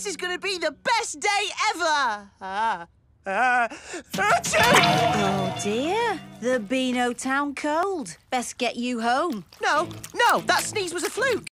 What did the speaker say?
This is going to be the best day ever! Oh, dear. The BeanoTown cold. Best get you home. No, that sneeze was a fluke.